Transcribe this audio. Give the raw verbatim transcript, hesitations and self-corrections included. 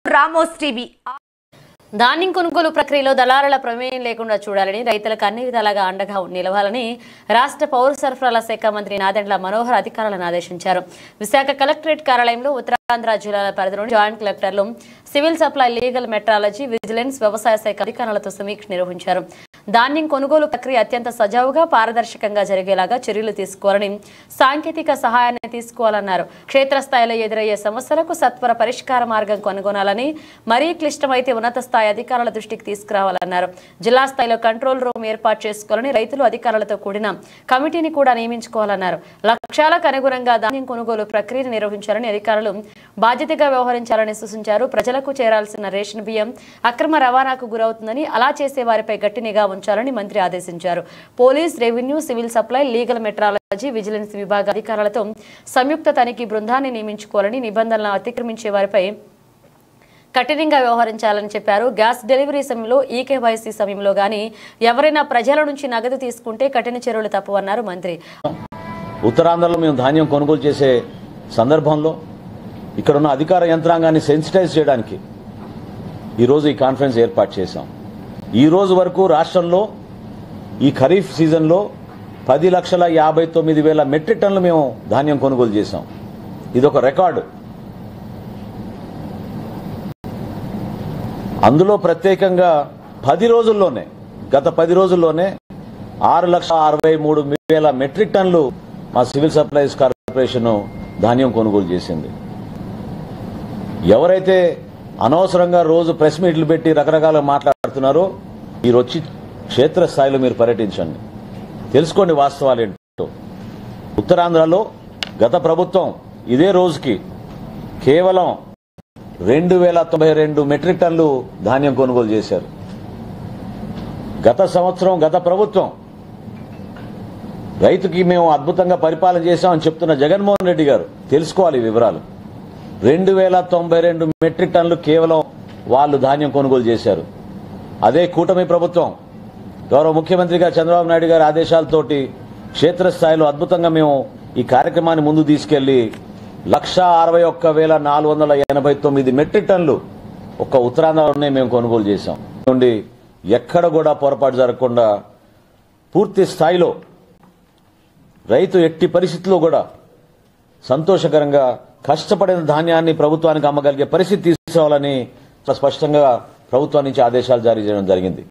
Ramos TV ధాన్యం కొనుగోలు ప్రక్రియలో దళారుల ప్రమేయం లేకుండా చూడాలని రైతులకు అన్ని విధాలుగా అండగా నిలవాలని రాష్ట్ర పౌర సరఫరాల శాఖ మంత్రి నాదెండ్ల మనోహర్ అధికారులను ఆదేశించారు. విశాఖ కలెక్టరేట్ కార్యాలయంలో ఉత్తరాంధ్ర జిల్లాల పరిధిలోని జాయింట్ కలెక్టర్లు, civil supply, legal, metrology, vigilance, వ్యవసాయ శాఖ అధికారులతో సమీక్ష నిర్వహించారు. ధాన్యం కొనుగోలు ప్రక్రియ అత్యంత సజావుగా, పారదర్శకంగా జరిగేలాగా చర్యలు తీసుకోవాలని, సాంకేతిక సహాయాన్ని తీసుకోవాలన్నారు. క్షేత్రస్థాయిలో ఎదురయ్యే సమస్యలకు సత్వర పరిష్కార మార్గం కనుగొనాలని, మరీ క్లిష్టమైతే ఉన్నత స్థాయి అధికారుల దృష్టికి తీసుకురావాలన్నారు. జిల్లా స్థాయిలో కంట్రోల్ రూమ్ ఏర్పాటు చేసుకోవాలని, రైతులు అధికారులతో కూడిన కమిటీని కూడా నియమించుకోవాలన్నారు. లక్ష్యాలకు అనుగుణంగా ధాన్యం కొనుగోలు ప్రక్రియను నిర్వహించాలని అధికారులు బాధ్యతగా వ్యవహరించాలని సూచించారు. ప్రజలకు చేరాల్సిన రేషన్ బియ్యం అక్రమ రవాణాకు గురవుతుందని, అలా చేసే వారిపై గట్టి నిఘా ఉంచాలని మంత్రి ఆదేశించారు. Police, revenue, civil supply, legal, metrology, vigilance విభాగ అధికారులతో సంయుక్త తనిఖీ బృందాన్ని నియమించుకోవాలని, నిబంధనలను అతిక్రమించే వారిపై కఠినంగా వ్యవహరించాలని చెప్పారు. గ్యాస్ డెలివరీ సమయంలో, ఈకేవైసీ సమయంలో గానీ ఎవరైనా ప్రజల నుంచి నగదు తీసుకుంటే కఠిన చర్యలు తప్పవన్నారు మంత్రి. ఉత్తరాంధ్రలో మేము ధాన్యం కొనుగోలు చేసే సందర్భంలో ఇక్కడ ఉన్న అధికార యంత్రాంగాన్ని సెన్సిటైజ్ చేయడానికి ఈరోజు ఈ కాన్ఫరెన్స్ ఏర్పాటు చేశాం. ఈ రోజు వరకు రాష్ట్రంలో ఈ ఖరీఫ్ సీజన్లో పది లక్షల యాభై తొమ్మిది వేల మెట్రిక్ టన్నులు మేము ధాన్యం కొనుగోలు చేశాం. ఇదొక రికార్డు. అందులో ప్రత్యేకంగా పది రోజుల్లోనే గత పది రోజుల్లోనే ఆరు లక్షల అరవై మూడు వేల మెట్రిక్ టన్నులు మా సివిల్ సప్లైస్ కార్పొరేషన్ ధాన్యం కొనుగోలు చేసింది. ఎవరైతే అనవసరంగా రోజు ప్రెస్ మీట్లు పెట్టి రకరకాలుగా మాట్లాడుతున్నారో మీరు వచ్చి క్షేత్రస్థాయిలో మీరు పర్యటించండి, తెలుసుకోండి వాస్తవాలు ఏంటో. ఉత్తరాంధ్రలో గత ప్రభుత్వం ఇదే రోజుకి కేవలం రెండు వేల తొంభై రెండు మెట్రిక్ టన్నులు ధాన్యం కొనుగోలు చేశారు. గత సంవత్సరం గత ప్రభుత్వం రైతుకి మేము అద్భుతంగా పరిపాలన చేశామని చెప్తున్న జగన్మోహన్ రెడ్డి గారు తెలుసుకోవాలి వివరాలు. రెండు వేల తొంభై రెండు మెట్రిక్ టన్నులు కేవలం వాళ్ళు ధాన్యం కొనుగోలు చేశారు. అదే కూటమి ప్రభుత్వం గౌరవ ముఖ్యమంత్రిగా చంద్రబాబు నాయుడు గారి ఆదేశాలతోటి క్షేత్రస్థాయిలో అద్భుతంగా మేము ఈ కార్యక్రమాన్ని ముందు తీసుకెళ్లి లక్ష అరవై ఒక్క వేల నాలుగు వందల ఎనభై తొమ్మిది మెట్రిక్ టన్నులు ఒక్క ఉత్తరాంధ్రలోనే మేము కొనుగోలు చేశాం. నుండి ఎక్కడ కూడా పొరపాటు జరగకుండా పూర్తి స్థాయిలో రైతు ఎట్టి పరిస్థితుల్లో కూడా సంతోషకరంగా కష్టపడిన ధాన్యాన్ని ప్రభుత్వానికి అమ్మగలిగే పరిస్థితి తీసుకోవాలని స్పష్టంగా ప్రభుత్వం నుంచి ఆదేశాలు జారీ చేయడం జరిగింది.